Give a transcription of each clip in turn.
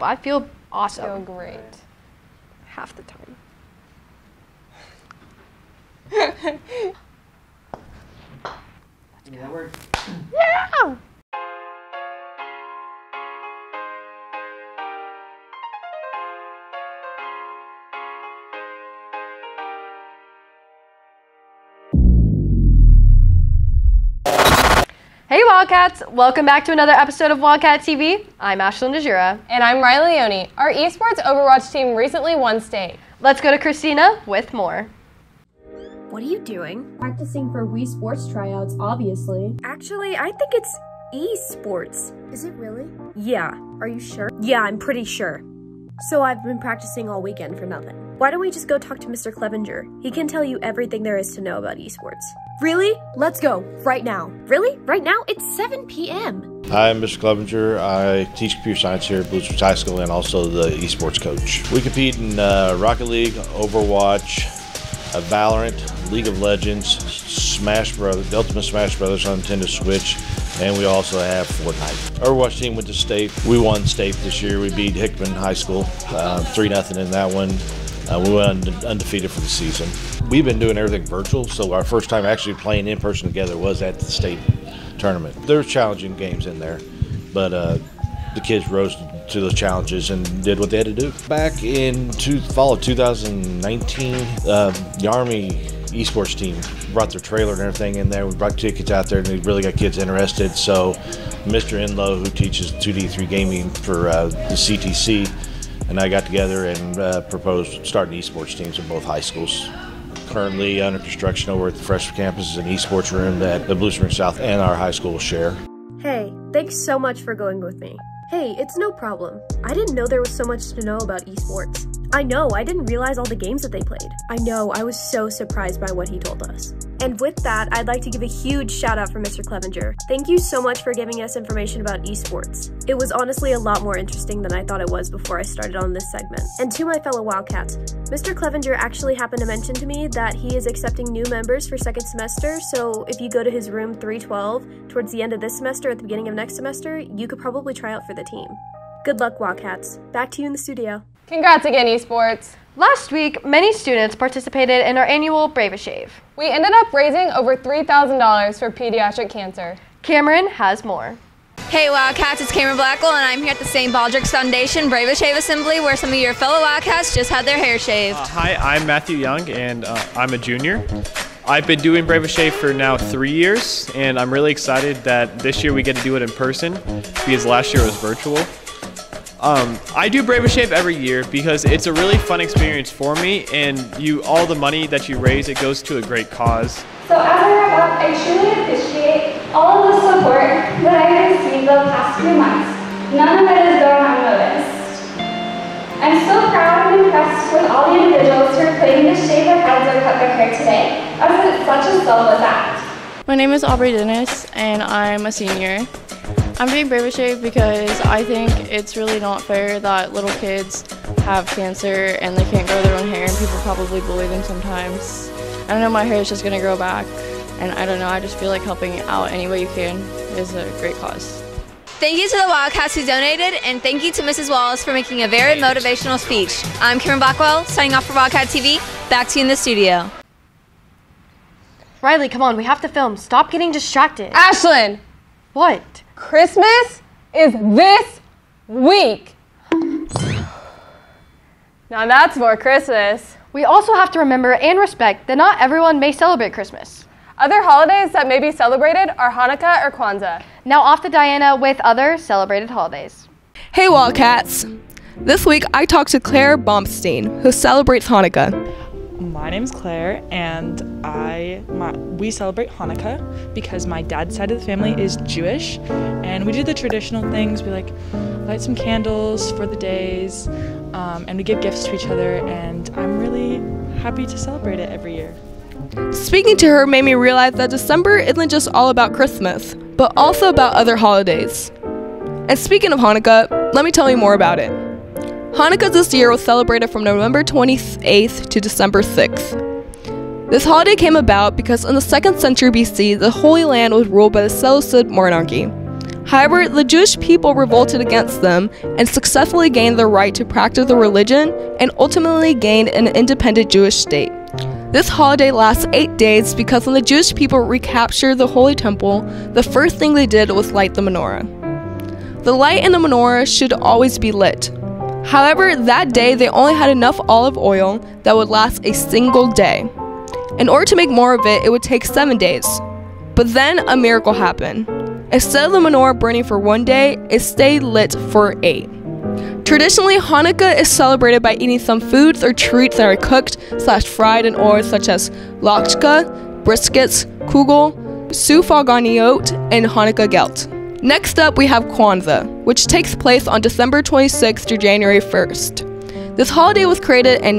I feel awesome. I feel great. Half the time. That work? Yeah! Hey Wildcats! Welcome back to another episode of Wildcat TV. I'm Ashlyn Najura. And I'm Riley Leone. Our esports Overwatch team recently won state. Let's go to Christina with more. What are you doing? Practicing for Wii Sports tryouts, obviously. Actually, I think it's esports. Is it really? Yeah. Are you sure? Yeah, I'm pretty sure. So I've been practicing all weekend for nothing. Why don't we just go talk to Mr. Clevenger? He can tell you everything there is to know about esports. Really? Let's go, right now. Really? Right now? It's 7 p.m. Hi, I'm Mr. Clevenger. I teach computer science here at Blue Springs High School and also the esports coach. We compete in Rocket League, Overwatch, Valorant, League of Legends, Smash Brothers, the Ultimate Smash Brothers on Nintendo Switch, and we also have Fortnite. Our Overwatch team went to state. We won state this year. We beat Hickman High School 3-0 in that one. We went undefeated for the season. We've been doing everything virtual, so our first time actually playing in person together was at the state tournament. There's challenging games in there, but the kids rose to those challenges and did what they had to do. Back in fall of 2019, the Army esports team brought their trailer and everything in there. We brought tickets out there and they really got kids interested. So Mr. Enlow, who teaches 2D3 gaming for the CTC, and I got together and proposed starting esports teams in both high schools. Currently under construction over at the freshman campus is an esports room that the Blue Springs South and our high school share. Hey, thanks so much for going with me. Hey, it's no problem. I didn't know there was so much to know about esports. I didn't realize all the games that they played. I was so surprised by what he told us. And with that, I'd like to give a huge shout out for Mr. Clevenger. Thank you so much for giving us information about esports. It was honestly a lot more interesting than I thought it was before I started on this segment. And to my fellow Wildcats, Mr. Clevenger actually happened to mention to me that he is accepting new members for second semester, so if you go to his room 312 towards the end of this semester at the beginning of next semester, you could probably try out for the team. Good luck, Wildcats. Back to you in the studio. Congrats again, esports. Last week, many students participated in our annual Brave a Shave. We ended up raising over $3,000 for pediatric cancer. Cameron has more. Hey Wildcats, it's Cameron Blackwell and I'm here at the St. Baldrick's Foundation Brave a Shave Assembly where some of your fellow Wildcats just had their hair shaved. Hi, I'm Matthew Young and I'm a junior. I've been doing Brave a Shave for now 3 years and I'm really excited that this year we get to do it in person because last year it was virtual. I do Brave a Shave every year because it's a really fun experience for me and all the money that you raise, it goes to a great cause. So as I wrap up, I truly appreciate all of the support that I received the past few months. None of it is going unnoticed. I'm so proud and impressed with all the individuals who are putting to shave their heads or cut their hair today, as it's such a selfless act. My name is Aubrey Dennis and I'm a senior. I'm doing Brave a Shave because I think it's really not fair that little kids have cancer and they can't grow their own hair and people probably bully them sometimes. I know my hair is just going to grow back and I don't know, I just feel like helping out any way you can is a great cause. Thank you to the Wildcats who donated and thank you to Mrs. Wallace for making a very motivational speech. I'm Cameron Blackwell, signing off for Wildcat TV. Back to you in the studio. Riley, come on, we have to film. Stop getting distracted. Ashlyn! What? Christmas is this week. Now that's more Christmas. We also have to remember and respect that not everyone may celebrate Christmas. Other holidays that may be celebrated are Hanukkah or Kwanzaa. Now off to Diana with other celebrated holidays. Hey Wildcats! This week I talked to Claire Baumstein, who celebrates Hanukkah. My name's Claire, and we celebrate Hanukkah because my dad's side of the family is Jewish, and we do the traditional things. We light some candles for the days, and we give gifts to each other, and I'm really happy to celebrate it every year. Speaking to her made me realize that December isn't just all about Christmas, but also about other holidays. And speaking of Hanukkah, let me tell you more about it. Hanukkah this year was celebrated from November 28th to December 6th. This holiday came about because in the 2nd century BC, the Holy Land was ruled by the Seleucid monarchy. However, the Jewish people revolted against them and successfully gained the right to practice their religion and ultimately gained an independent Jewish state. This holiday lasts 8 days because when the Jewish people recaptured the Holy Temple, the first thing they did was light the menorah. The light in the menorah should always be lit. However, that day they only had enough olive oil that would last a single day. In order to make more of it, it would take 7 days. But then a miracle happened. Instead of the menorah burning for 1 day, it stayed lit for 8. Traditionally, Hanukkah is celebrated by eating some foods or treats that are cooked/fried in oil, such as latke, briskets, kugel, sufaganiot, and Hanukkah gelt. Next up, we have Kwanzaa, which takes place on December 26th through January 1st. This holiday was created in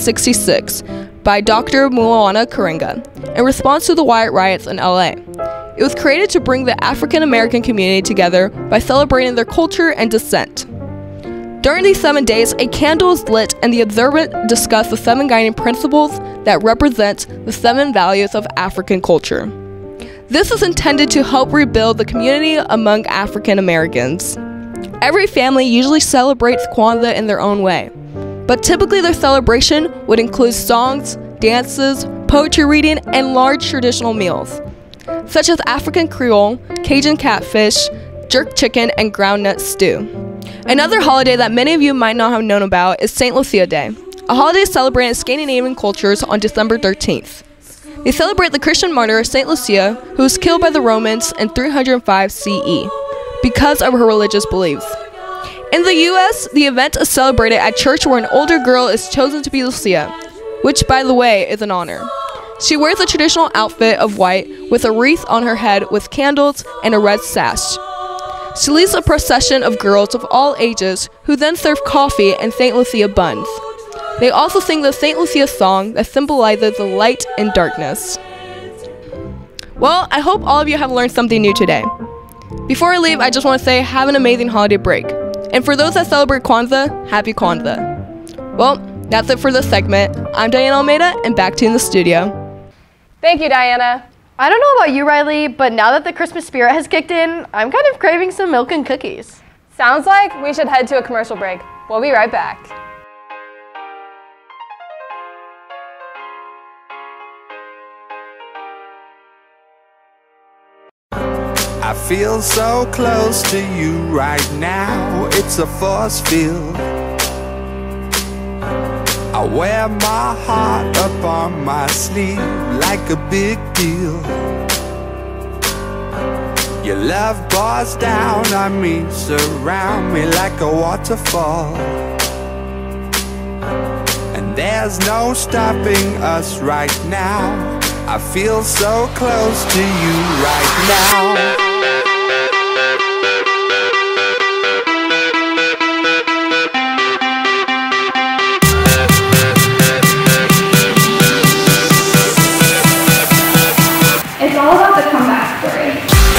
1966 by Dr. Mulana Karenga in response to the Wyatt riots in LA. It was created to bring the African American community together by celebrating their culture and descent. During these 7 days, a candle is lit and the observant discuss the 7 guiding principles that represent the 7 values of African culture. This is intended to help rebuild the community among African Americans. Every family usually celebrates Kwanzaa in their own way, but typically their celebration would include songs, dances, poetry reading, and large traditional meals, such as African Creole, Cajun catfish, jerk chicken, and groundnut stew. Another holiday that many of you might not have known about is St. Lucia Day, a holiday celebrated in Scandinavian cultures on December 13th. They celebrate the Christian martyr St. Lucia, who was killed by the Romans in 305 CE because of her religious beliefs. In the US, the event is celebrated at church where an older girl is chosen to be Lucia, which, by the way, is an honor. She wears a traditional outfit of white with a wreath on her head with candles and a red sash. She leads a procession of girls of all ages who then serve coffee and St. Lucia buns. They also sing the St. Lucia song that symbolizes the light and darkness. Well, I hope all of you have learned something new today. Before I leave, I just want to say have an amazing holiday break. And for those that celebrate Kwanzaa, happy Kwanzaa. Well, that's it for this segment. I'm Diana Almeida, and back to you in the studio. Thank you, Diana. I don't know about you, Riley, but now that the Christmas spirit has kicked in, I'm kind of craving some milk and cookies. Sounds like we should head to a commercial break. We'll be right back. I feel so close to you right now, it's a force field. I wear my heart up on my sleeve like a big deal. Your love pours down on me, surround me like a waterfall. And there's no stopping us right now. I feel so close to you right now. It's all about the comeback story.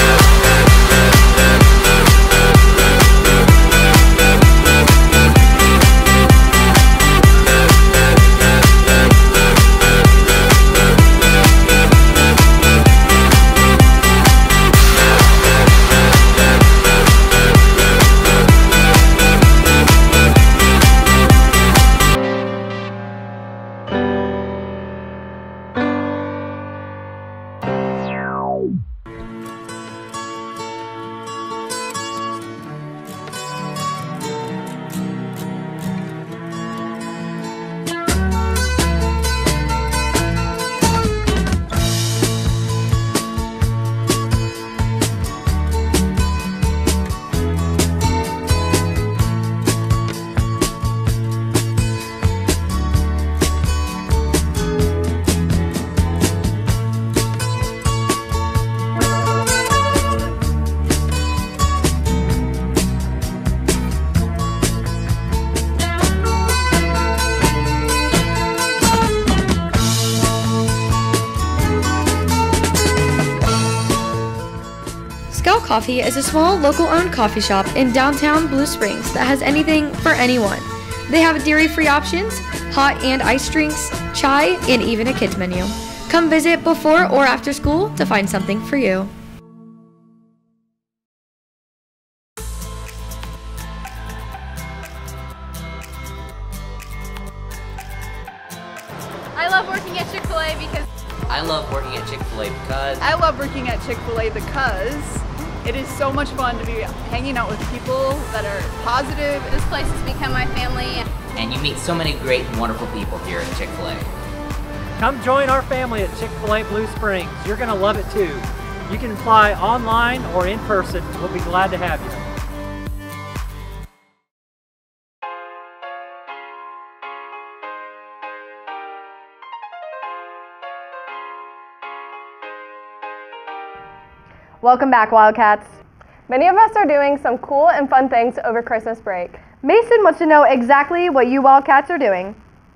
Scout Coffee is a small, local-owned coffee shop in downtown Blue Springs that has anything for anyone. They have dairy-free options, hot and iced drinks, chai, and even a kids menu. Come visit before or after school to find something for you. I love working at Chick-fil-A because I love working at Chick-fil-A because I love working at Chick-fil-A because it is so much fun to be hanging out with people that are positive. This place has become my family. And you meet so many great and wonderful people here at Chick-fil-A. Come join our family at Chick-fil-A Blue Springs. You're going to love it too. You can apply online or in person. We'll be glad to have you. Welcome back, Wildcats. Many of us are doing some cool and fun things over Christmas break. Mason wants to know exactly what you Wildcats are doing.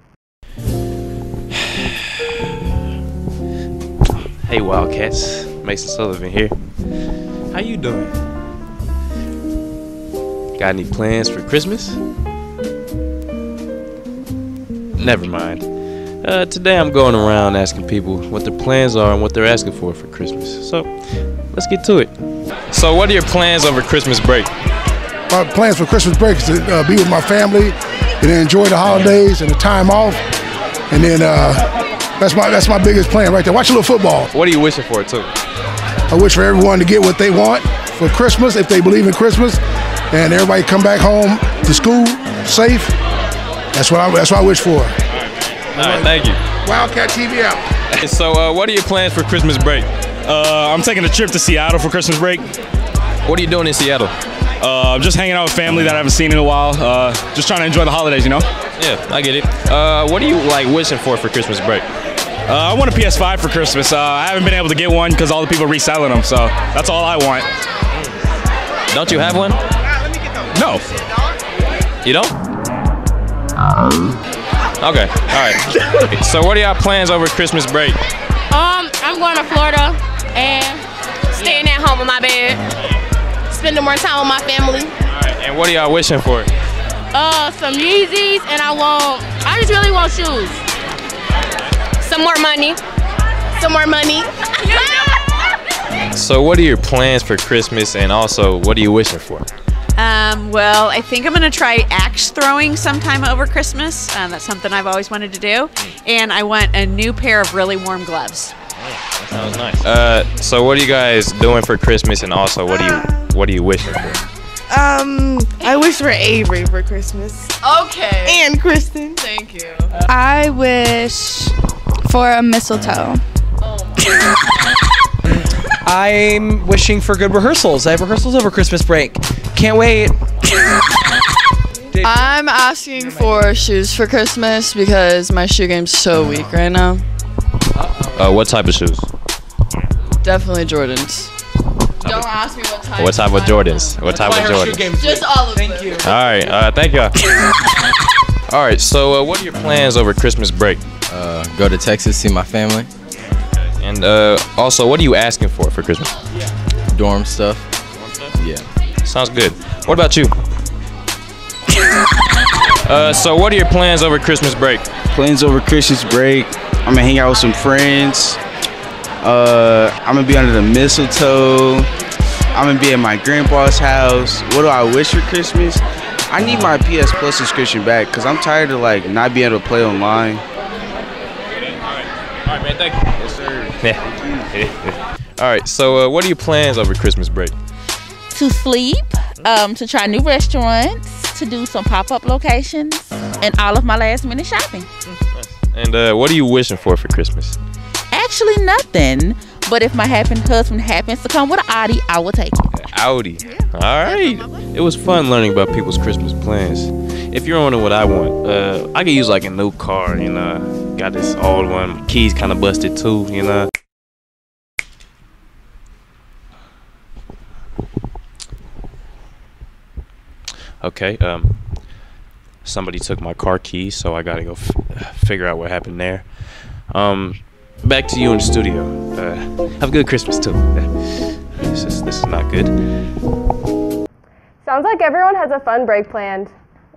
Hey Wildcats, Mason Sullivan here. How you doing? Got any plans for Christmas? Never mind. Today I'm going around asking people what their plans are and what they're asking for Christmas. So, let's get to it. So what are your plans over Christmas break? My plans for Christmas break is to be with my family and then enjoy the holidays and the time off. And then that's my biggest plan right there. Watch a little football. What are you wishing for too? I wish for everyone to get what they want for Christmas, if they believe in Christmas, and everybody come back home to school safe. That's what I wish for. All right, thank you. Wildcat TV out. So what are your plans for Christmas break? I'm taking a trip to Seattle for Christmas break. What are you doing in Seattle? Just hanging out with family that I haven't seen in a while. Just trying to enjoy the holidays, you know? Yeah, I get it. What are you like wishing for Christmas break? I want a PS5 for Christmas. I haven't been able to get one because all the people are reselling them, so that's all I want. Don't you have one? No. You don't? Okay, all right. So what are y'all plans over Christmas break? I'm going to Florida and staying at home in my bed, spending more time with my family. All right, and what are y'all wishing for? Some Yeezys, and I just really want shoes. Some more money. Some more money. So what are your plans for Christmas, and also what are you wishing for? Well, I think I'm going to try axe throwing sometime over Christmas. That's something I've always wanted to do. And I want a new pair of really warm gloves. That sounds nice. So what are you guys doing for Christmas, and also what are you wishing for? I wish for Avery for Christmas. Okay. And Kristen. Thank you. I wish for a mistletoe. I'm wishing for good rehearsals. I have rehearsals over Christmas break. Can't wait. I'm asking for shoes for Christmas because my shoe game's so weak right now. What type of shoes? Definitely Jordans. Don't ask me what type. What type of Jordans? What type of Jordans? Just all of them. Thank you. All right, thank you. All right, so what are your plans over Christmas break? Go to Texas, see my family. And also, what are you asking for Christmas? Dorm stuff. Yeah. Sounds good. What about you? So what are your plans over Christmas break? Plans over Christmas break. I'm gonna hang out with some friends. I'm gonna be under the mistletoe. I'm gonna be at my grandpa's house. What do I wish for Christmas? I need my PS Plus subscription back because I'm tired of like not being able to play online. All right, man. Thank you. Yes, sir. All right. So what are your plans over Christmas break? To sleep, to try new restaurants, to do some pop-up locations, and all of my last-minute shopping. And what are you wishing for Christmas? Actually, nothing. But if my husband happens to come with an Audi, I will take it. Audi. All right. It was fun learning about people's Christmas plans. If you're wondering what I want, I could use like a new car, you know. Got this old one. My keys kind of busted too, you know. Okay. Somebody took my car keys, so I gotta go figure out what happened there. Back to you in the studio. Have a good Christmas too. This is not good. Sounds like everyone has a fun break planned.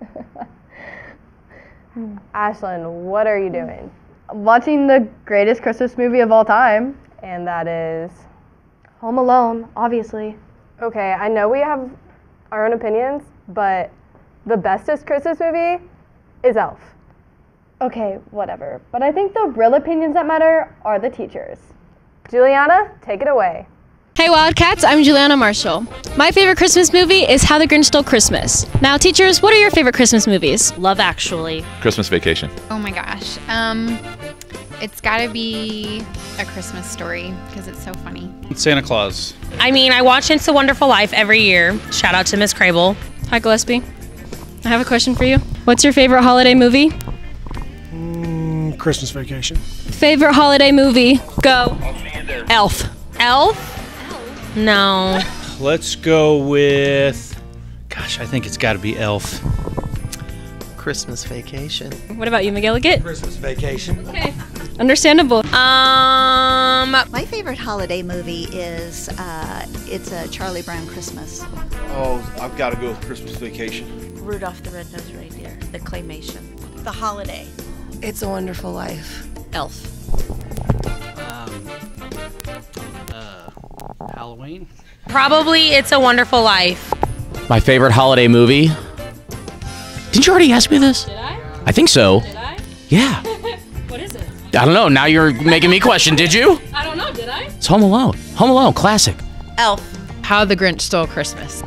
Ashlyn, what are you doing? Watching the greatest Christmas movie of all time. And that is? Home Alone, obviously. Okay, I know we have our own opinions, but the bestest Christmas movie is Elf. Okay, whatever. But I think the real opinions that matter are the teachers. Juliana, take it away. Hey Wildcats, I'm Juliana Marshall. My favorite Christmas movie is How the Grinch Stole Christmas. Now teachers, what are your favorite Christmas movies? Love Actually. Christmas Vacation. Oh my gosh. It's gotta be A Christmas Story because it's so funny. Santa Claus. I mean, I watch It's a Wonderful Life every year. Shout out to Miss Crable. Hi Gillespie. I have a question for you. What's your favorite holiday movie? Christmas Vacation. Favorite holiday movie? Go. Elf. Elf? No. Let's go with, gosh, I think it's got to be Elf. Christmas Vacation. What about you, McGilligan? Christmas Vacation. Okay. Understandable. My favorite holiday movie is it's a Charlie Brown Christmas. Oh, I've got to go with Christmas Vacation. Rudolph the Red-Nosed Reindeer, the claymation. The Holiday. It's a Wonderful Life. Elf. Halloween. Probably It's a Wonderful Life. My favorite holiday movie? Didn't you already ask me this? Did I? I think so. Did I? Yeah. What is it? I don't know. Now you're making me question. Did you? I don't know, did I? It's Home Alone. Home Alone, classic. Elf. How the Grinch Stole Christmas.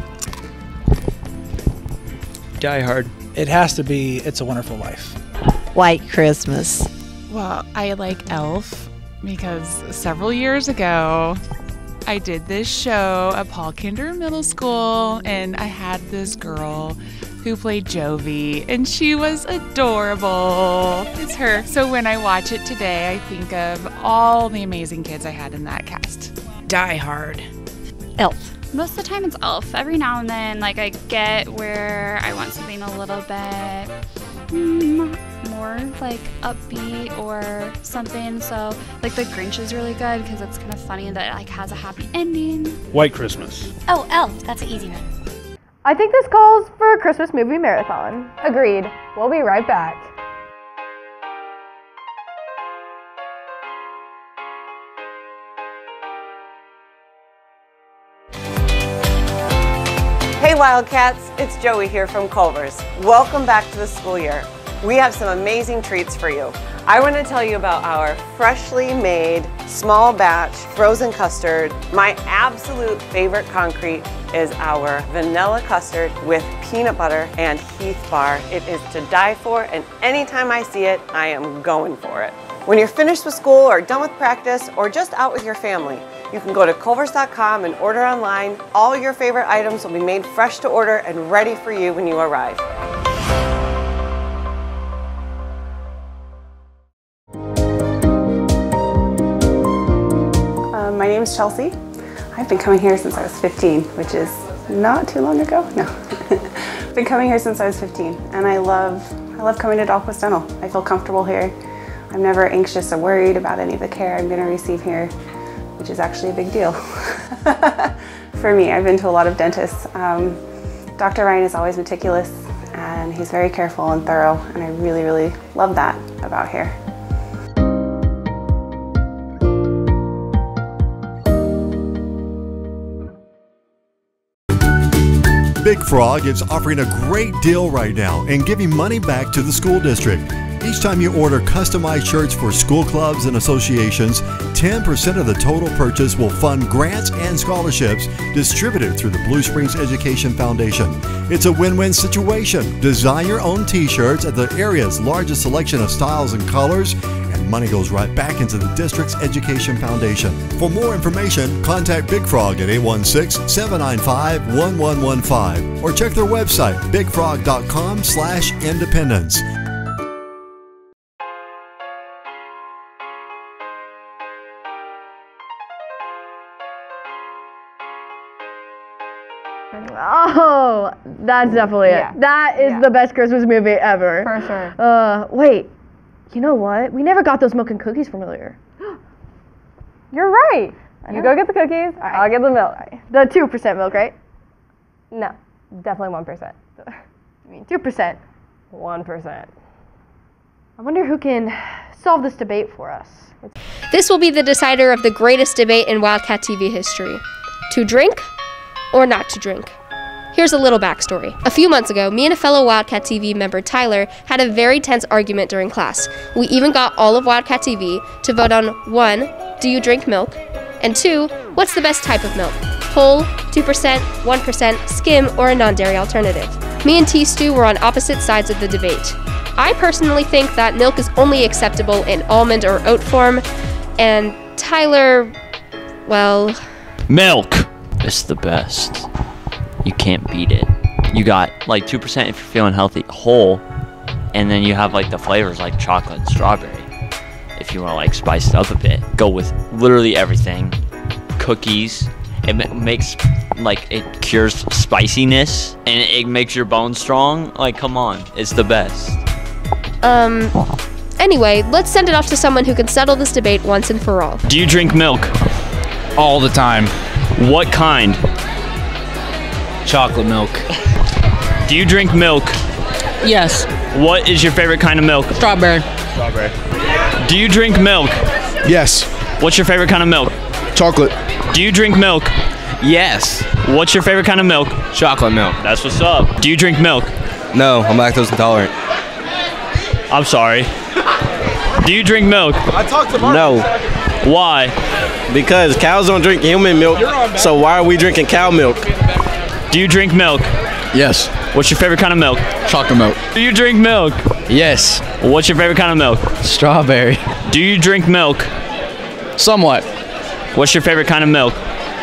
Die Hard. It has to be It's a Wonderful Life. White Christmas. Well, I like Elf because several years ago I did this show at Paul Kinder Middle School and I had this girl who played Jovi and she was adorable. It's her. So when I watch it today, I think of all the amazing kids I had in that cast. Die Hard. Elf. Most of the time it's Elf. Every now and then, like, I get where I want something a little bit more, like, upbeat or something. So, like, The Grinch is really good because it's kind of funny and that it, like, has a happy ending. White Christmas. Oh, Elf. That's an easy one. I think this calls for a Christmas movie marathon. Agreed. We'll be right back. Hey Wildcats, it's Joey here from Culver's. Welcome back to the school year. We have some amazing treats for you. I want to tell you about our freshly made small batch frozen custard. My absolute favorite concrete is our vanilla custard with peanut butter and Heath bar. It is to die for, and anytime I see it, I am going for it. When you're finished with school or done with practice or just out with your family, you can go to culvers.com and order online. All your favorite items will be made fresh to order and ready for you when you arrive. My name is Chelsea. I've been coming here since I was 15, which is not too long ago. No. I've been coming here since I was 15, and I love coming to Dahlquist Dental. I feel comfortable here. I'm never anxious or worried about any of the care I'm going to receive here, which is actually a big deal. For me, I've been to a lot of dentists. Dr. Ryan is always meticulous, and he's very careful and thorough, and I really, really love that about here. Big Frog is offering a great deal right now and giving money back to the school district. Each time you order customized shirts for school clubs and associations, 10% of the total purchase will fund grants and scholarships distributed through the Blue Springs Education Foundation. It's a win-win situation. Design your own t-shirts at the area's largest selection of styles and colors, and money goes right back into the district's Education Foundation. For more information, contact Big Frog at 816-795-1115 or check their website, bigfrog.com/independence. Oh, that's definitely it. That is the best Christmas movie ever. For sure. Wait, you know what? We never got those milk and cookies from earlier. You're right. You go get the cookies, I'll get the milk. The 2% milk, right? No, definitely 1%. I mean, 2%. 1%. I wonder who can solve this debate for us. This will be the decider of the greatest debate in Wildcat TV history. To drink or not to drink? Here's a little backstory. A few months ago, me and a fellow Wildcat TV member, Tyler, had a very tense argument during class. We even got all of Wildcat TV to vote on 1, do you drink milk? And 2, what's the best type of milk? Whole, 2%, 1%, skim, or a non-dairy alternative. Me and T-Stew were on opposite sides of the debate. I personally think that milk is only acceptable in almond or oat form, and Tyler, well... Milk! It's the best. You can't beat it. You got like 2% if you're feeling healthy, whole, and then you have like the flavors like chocolate and strawberry. If you want to like spice it up a bit, go with literally everything. Cookies. It makes like it cures spiciness and it makes your bones strong. Like, come on, it's the best. Anyway, let's send it off to someone who can settle this debate once and for all. Do you drink milk? All the time. What kind? Chocolate milk. Do you drink milk? Yes. What is your favorite kind of milk? Strawberry. Strawberry. Do you drink milk? Yes. What's your favorite kind of milk? Chocolate. Do you drink milk? Yes. What's your favorite kind of milk? Chocolate milk. That's what's up. Do you drink milk? No, I'm lactose intolerant. I'm sorry. Do you drink milk? I talked to Mark. No. Why? Because cows don't drink human milk, so why are we drinking cow milk? Do you drink milk? Yes. What's your favorite kind of milk? Chocolate milk. Do you drink milk? Yes. What's your favorite kind of milk? Strawberry. Do you drink milk? Somewhat. What's your favorite kind of milk?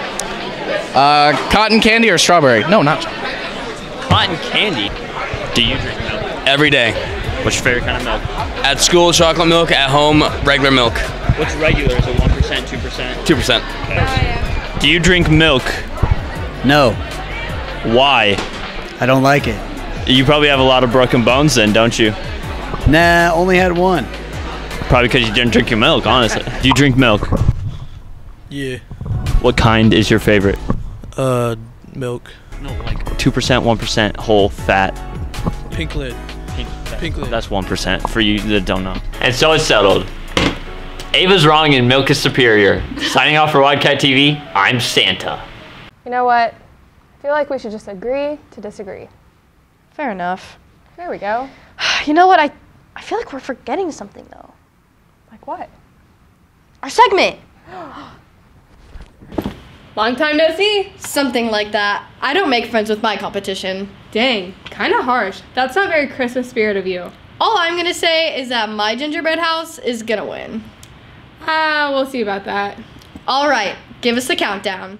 Cotton candy or strawberry? No, not Cotton candy. Do you drink milk? every day. What's your favorite kind of milk? At school, chocolate milk. At home, regular milk. What's regular? Is it 1%, 2%? 2%. Okay. Do you drink milk? No. Why? I don't like it. You probably have a lot of broken bones then, don't you? Nah, only had one. Probably because you didn't drink your milk, honestly. Do you drink milk? Yeah. What kind is your favorite? Milk. No, like 2%, 1% whole fat. Pink lid. Pink lid. That's 1% for you that don't know. And so it's settled. Ava's wrong and milk is superior. Signing off for Wildcat TV, I'm Santa. You know what? I feel like we should just agree to disagree. Fair enough. There we go. You know what? I feel like we're forgetting something, though. Like what? Our segment! Long time no see. Something like that. I don't make friends with my competition. Dang, kind of harsh. That's not very Christmas spirit of you. All I'm gonna say is that my gingerbread house is gonna win. We'll see about that. All right, give us the countdown.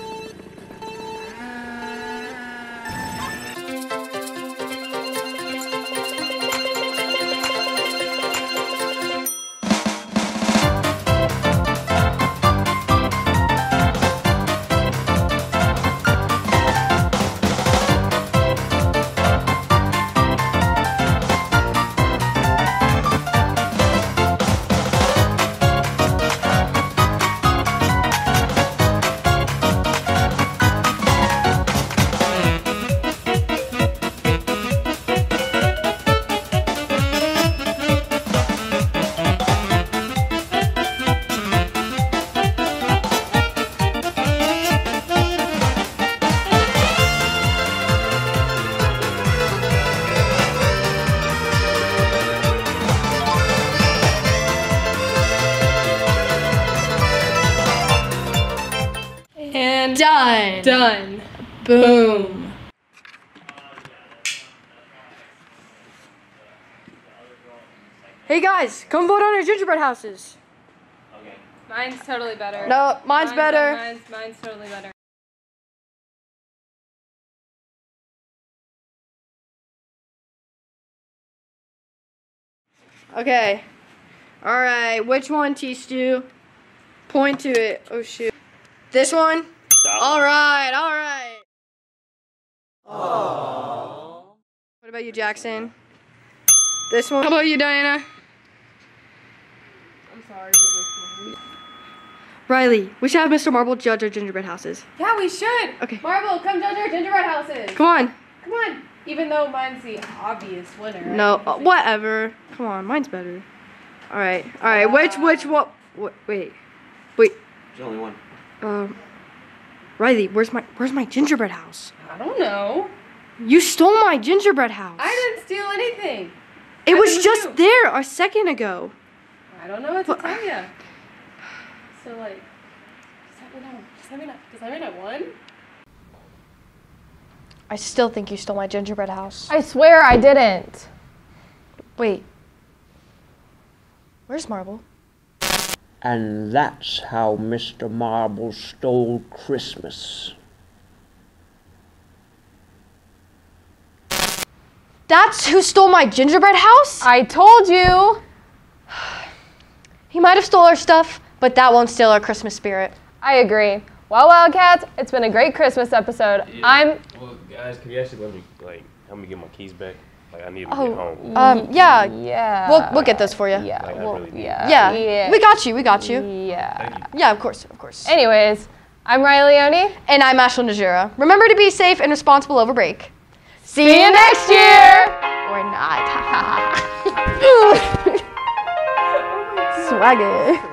And Done. done. Boom. Hey guys, come vote on our gingerbread houses. Mine's totally better. No, mine's better. Mine's totally better. Okay. All right, which one, T-Stew? Point to it. Oh, shoot. This one? All right, all right. Aww. What about you, Jackson? This one? How about you, Diana? I'm sorry for this one. Riley, we should have Mr. Marble judge our gingerbread houses. Yeah, we should. Okay. Marble, come judge our gingerbread houses. Come on. Come on. Even though mine's the obvious winner. Right? No, whatever. Come on, mine's better. All right, all right. Which, what? Wait. There's only one. Riley, where's my gingerbread house? I don't know. You stole my gingerbread house. I didn't steal anything. It was just there a second ago. I don't know what to tell you. So, like, just let me know. Just let me know. One? I still think you stole my gingerbread house. I swear I didn't. Wait. Where's Marble? And that's how Mr. Marble stole Christmas. That's who stole my gingerbread house? I told you. He might have stole our stuff, but that won't steal our Christmas spirit. I agree. Well, Wildcats, it's been a great Christmas episode. Yeah. Well, guys, can you actually help me get my keys back? Like, I need them to get home. Yeah. Yeah. We'll get those for you. Yeah. Like, I really need Yeah. We got you. Yeah. Yeah, of course. Anyways, I'm Riley Leone. And I'm Ashley Najera. Remember to be safe and responsible over break. See you next year! Or not. Swagger.